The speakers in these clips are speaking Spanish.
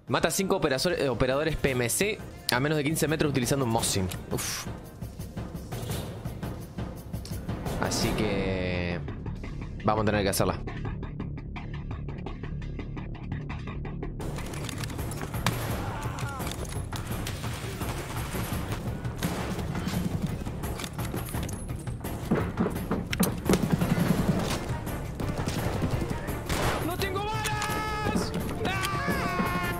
Mata 5 operadores PMC a menos de 15 metros utilizando un Mosin. Uf. Así que... vamos a tener que hacerla. ¡No tengo balas! ¡Ah!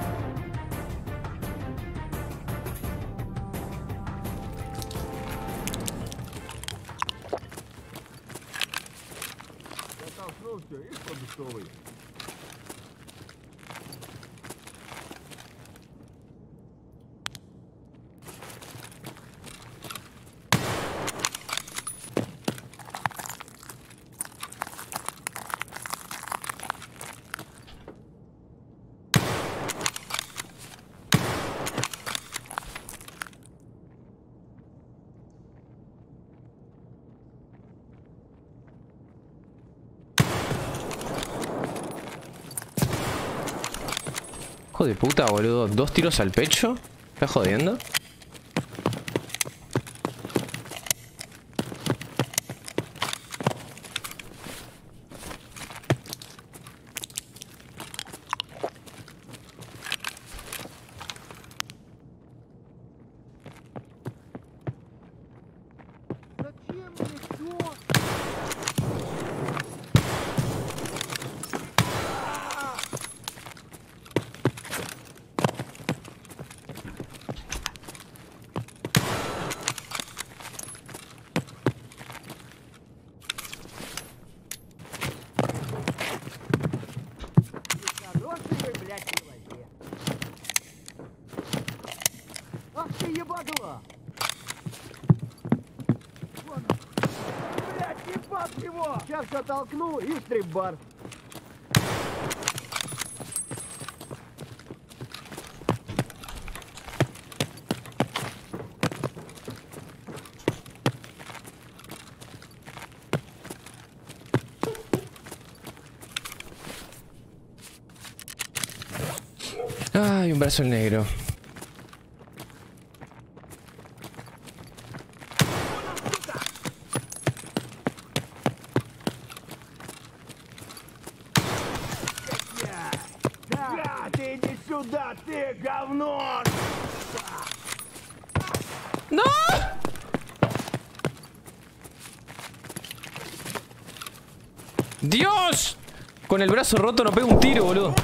Hijo de puta, boludo. 2 tiros al pecho. ¿Estás jodiendo? Ах ты ебанула! Блядь, ебать его! Сейчас оттолкну и стрип-бар. Ay, un brazo negro. Да, ты иди сюда, ты говно! ¡No! ¡Dios! Con el brazo roto no pego un tiro, boludo.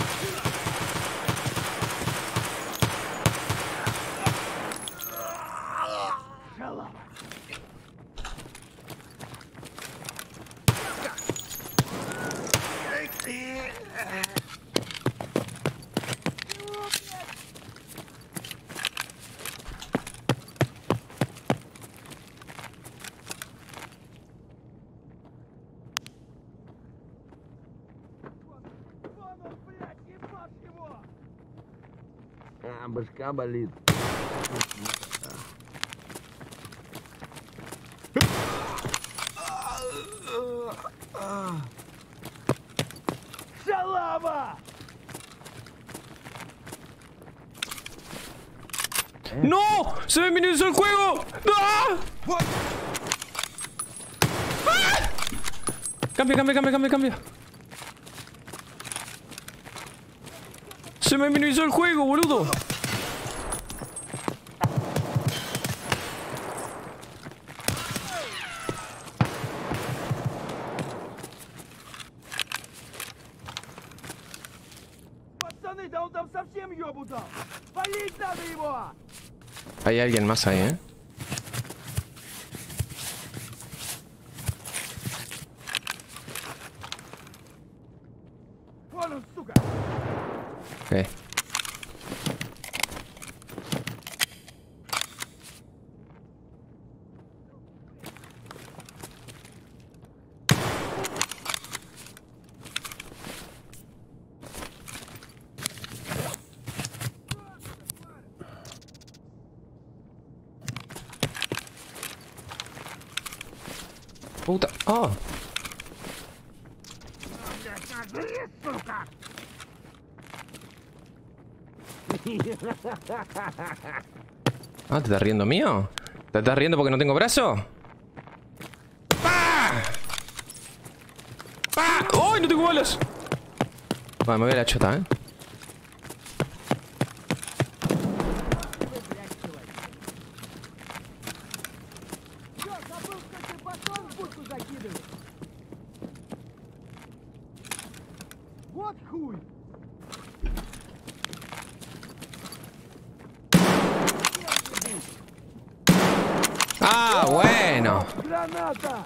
А, башка болит. Шалава! ¡No! ¡Se me minimizó el juego! ¡Ah! ¡Ah! Cambia, cambia, cambia, cambia, cambia. Se me minimizó el juego, boludo. Пацаны, да он там совсем ёбу дал! Валить надо его! Hay alguien más ahí, ¿eh? Вон он, сука! ¿Qué? Puta. ¡Ah! Ah, ¿te estás riendo mío? ¿Te estás riendo porque no tengo brazo? ¡Pah! ¡Pah! ¡Ay, no tengo balas! Bueno, me voy a la chota, ¿eh? Вот хуй! ¡Ah, bueno! Граната!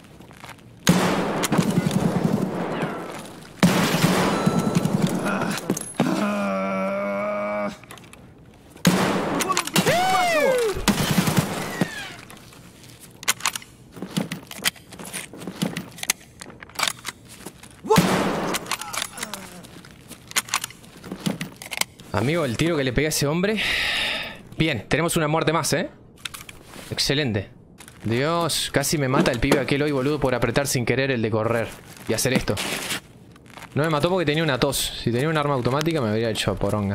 Amigo, el tiro que le pegué a ese hombre. Bien, tenemos una muerte más, ¿eh? Excelente. Dios, casi me mata el pibe aquel hoy, boludo, por apretar sin querer el de correr y hacer esto. No me mató porque tenía una tos. Si tenía un arma automática me habría hecho poronga.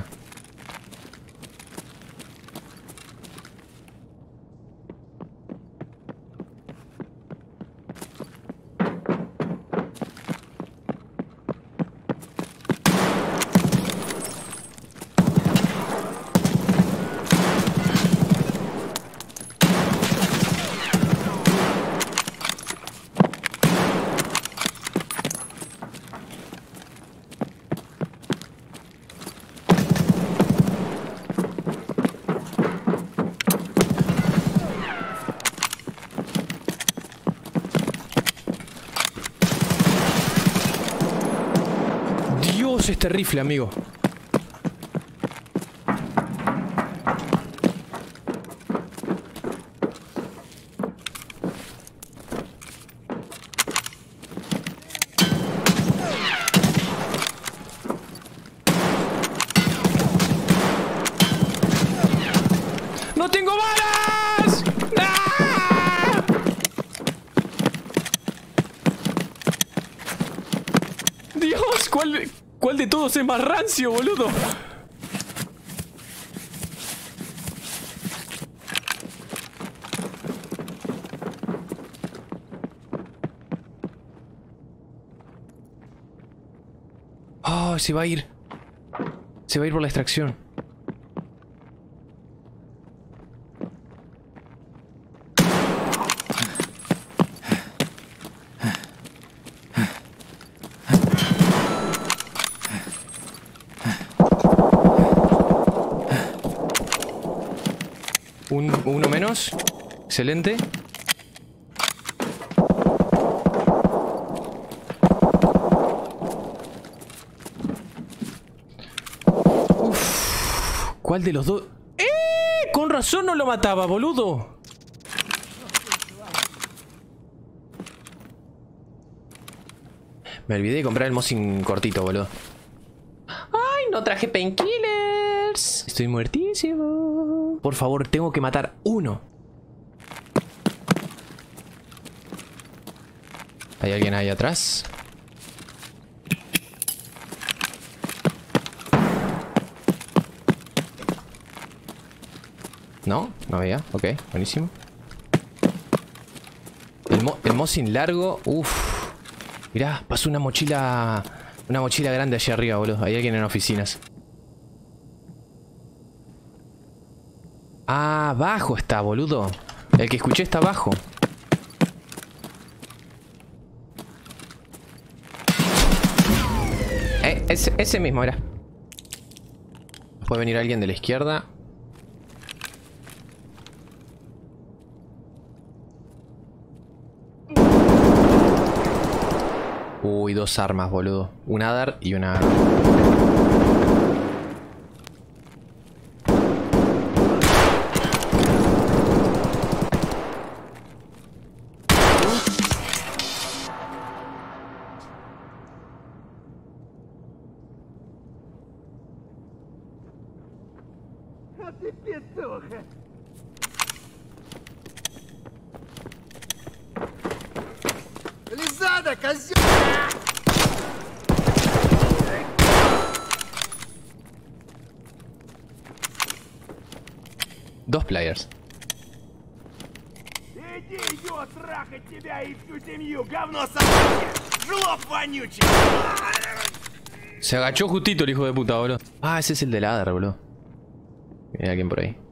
Este rifle, amigo. ¡No tengo balas! ¡Ah! Dios, ¿cuál de todos es más rancio, boludo? Oh, se va a ir. Se va a ir por la extracción. Uno menos. Excelente. Uf. ¿Cuál de los dos? Con razón no lo mataba, boludo. Me olvidé de comprar el Mosin cortito, boludo. ¡Ay, no traje painkillers! Estoy muertísimo. Por favor, tengo que matar uno. ¿Hay alguien ahí atrás? No, no había. Ok, buenísimo. El Mosin largo. Uff. Mirá, pasó una mochila. Una mochila grande allá arriba, boludo. Hay alguien en oficinas. Ah, abajo está, boludo. El que escuché está abajo. Ese mismo era. Puede venir alguien de la izquierda. Uy, dos armas, boludo. Un Adar y una... А ты петуха! Лизада, козёл! Dos players. Иди, идиот, трахать тебя и всю семью, говно собаки! Жлоб вонючий! Se agachó justito el hijo de puta, boludo. Ah, ese es el de ladder, boludo. Viene alguien por ahí.